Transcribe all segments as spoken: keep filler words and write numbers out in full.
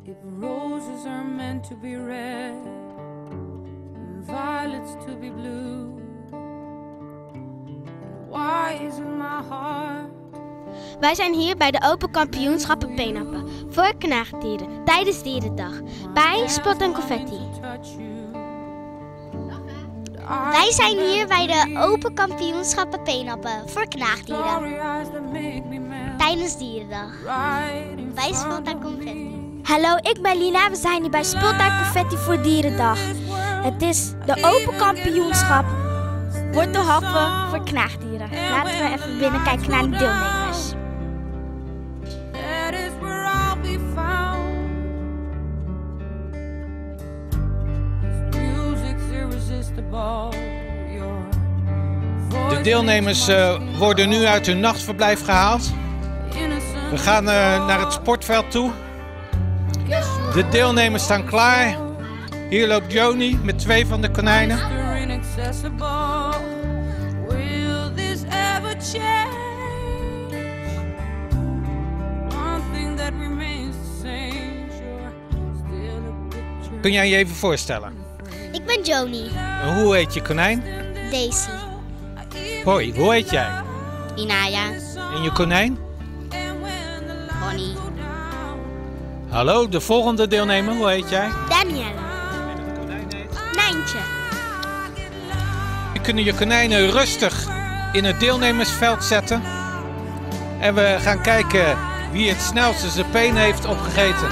If roses are meant to be red and violets to be blue, why isn't my heart? Wij zijn hier bij de Open Kampioenschappen Peenappen voor knaagdieren tijdens Dierendag bij Spot en Confetti. Wij zijn hier bij de Open Kampioenschappen Peenappen voor knaagdieren tijdens Dierendag bij Spot en Confetti. Hallo, ik ben Lina. We zijn hier bij Spot en Confetti voor Dierendag. Het is de Open Kampioenschap wortelhappen voor knaagdieren. Laten we even binnenkijken naar de deelnemers. De deelnemers uh, worden nu uit hun nachtverblijf gehaald. We gaan uh, naar het sportveld toe. De deelnemers staan klaar. Hier loopt Joni met twee van de konijnen. Kun jij je even voorstellen? Ik ben Joni. Hoe heet je konijn? Daisy. Hoi, hoe heet jij? Inaya. En je konijn? Honey. Hallo, de volgende deelnemer, hoe heet jij? Danielle. En het konijn heet? Nijntje. Je kunt je konijnen rustig in het deelnemersveld zetten. En we gaan kijken wie het snelste zijn peen heeft opgegeten.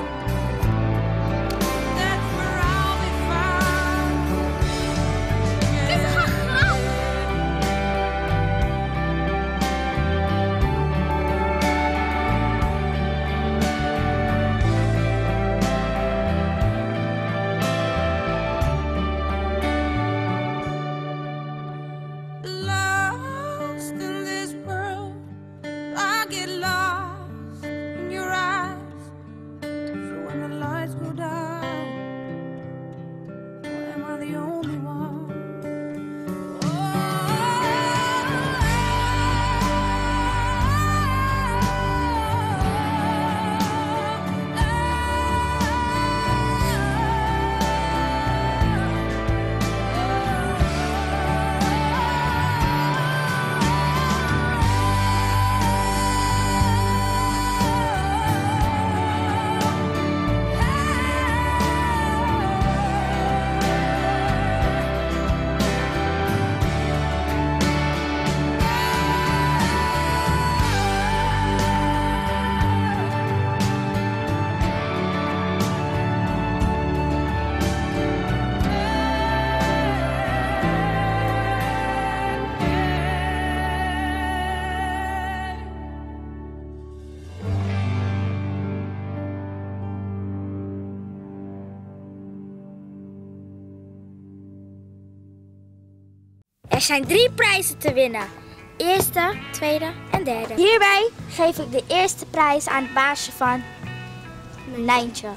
Er zijn drie prijzen te winnen. Eerste, tweede en derde. Hierbij geef ik de eerste prijs aan het baasje van Nijntje.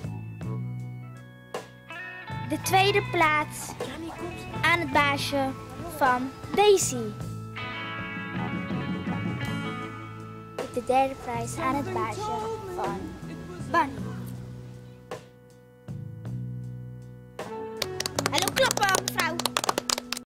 De tweede plaats aan het baasje van Daisy. De derde prijs aan het baasje van Bunny. Hallo klappen!